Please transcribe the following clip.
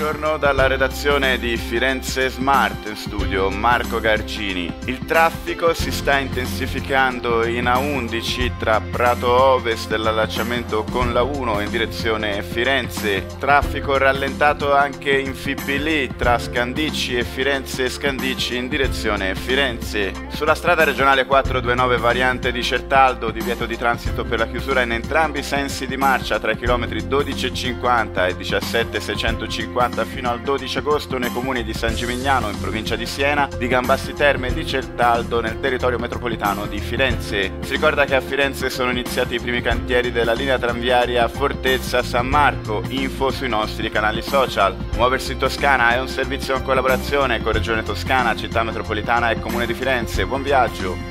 Buongiorno dalla redazione di Firenze Smart, in studio Marco Garcini. Il traffico si sta intensificando in A11 tra Prato Ovest dell'allacciamento con la 1 in direzione Firenze. Traffico rallentato anche in Fipili tra Scandicci e Firenze Scandicci in direzione Firenze. Sulla strada regionale 429 variante di Certaldo, divieto di transito per la chiusura in entrambi i sensi di marcia tra i chilometri 12,50 e 17,650 fino al 12 agosto nei comuni di San Gimignano in provincia di Siena, di Gambassi Terme e di Certaldo nel territorio metropolitano di Firenze. Si ricorda che a Firenze sono iniziati i primi cantieri della linea tranviaria Fortezza-San Marco. Info sui nostri canali social. Muoversi in Toscana è un servizio in collaborazione con Regione Toscana, Città Metropolitana e Comune di Firenze. Buon viaggio!